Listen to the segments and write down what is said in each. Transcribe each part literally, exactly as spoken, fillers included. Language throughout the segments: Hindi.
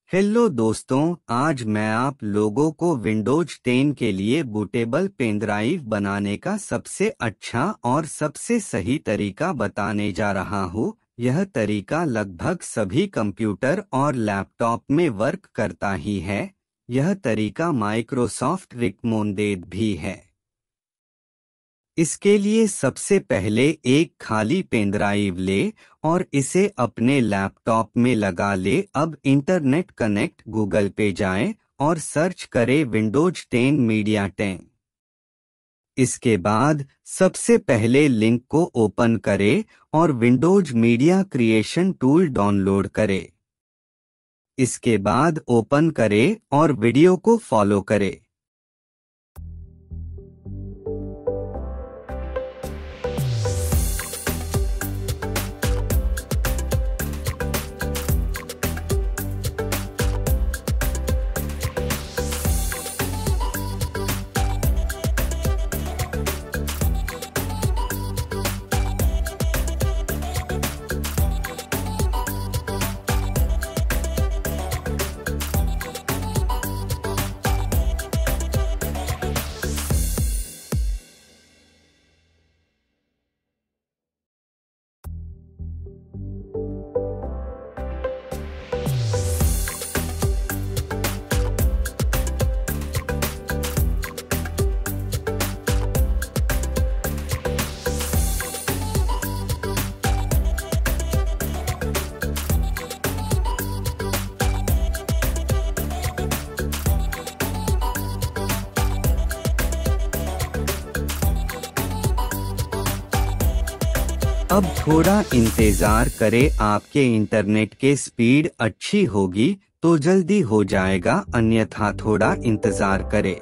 हेलो दोस्तों, आज मैं आप लोगों को विंडोज टेन के लिए बूटेबल पेन ड्राइव बनाने का सबसे अच्छा और सबसे सही तरीका बताने जा रहा हूँ। यह तरीका लगभग सभी कंप्यूटर और लैपटॉप में वर्क करता ही है। यह तरीका माइक्रोसॉफ्ट रिकमेंडेड भी है। इसके लिए सबसे पहले एक खाली पेन ड्राइव ले और इसे अपने लैपटॉप में लगा ले। अब इंटरनेट कनेक्ट गूगल पे जाएं और सर्च करें विंडोज टेन मीडिया टेन। इसके बाद सबसे पहले लिंक को ओपन करें और Windows media creation tool download करें। इसके बाद ओपन करें और वीडियो को फॉलो करें। अब थोड़ा इंतजार करें, आपके इंटरनेट के स्पीड अच्छी होगी तो जल्दी हो जाएगा, अन्यथा थोड़ा इंतजार करें।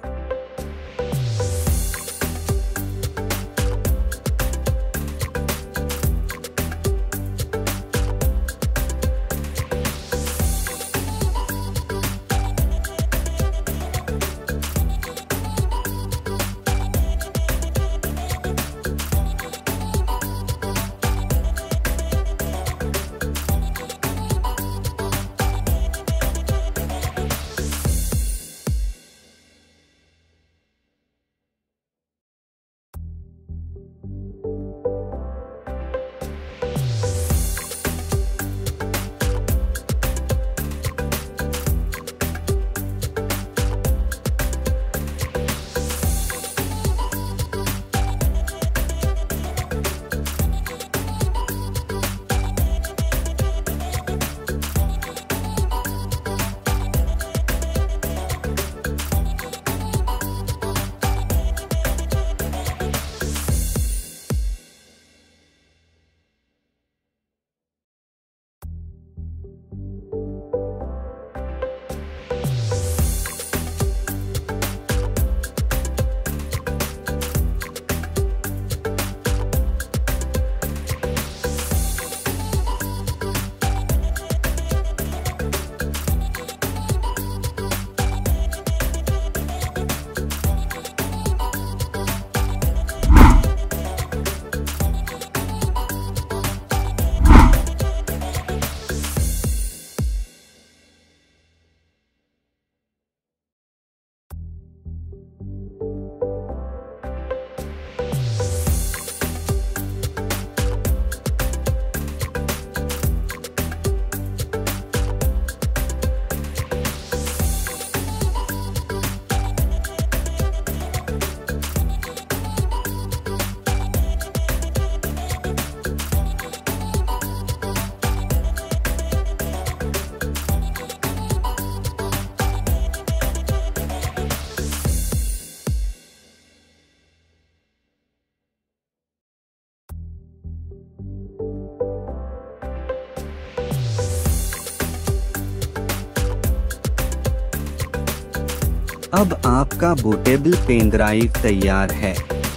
अब आपका बूटेबल पेन ड्राइव तैयार है।